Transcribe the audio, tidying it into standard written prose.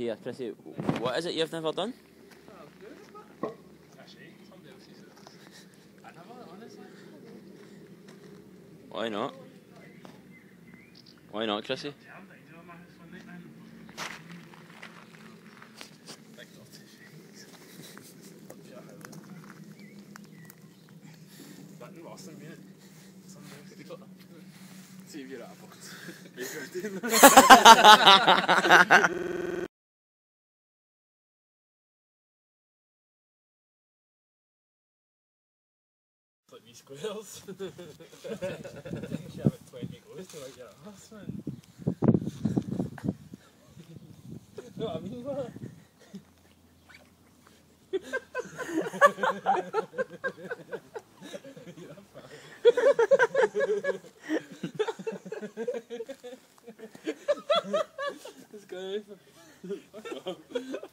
Here, Chrissy, what is it you've never done? Why not? Why not, Chrissy? See if you're at a box. It's like these squares. I think you have it 20 goes to like your ass, man. You know what I mean, what? This guy.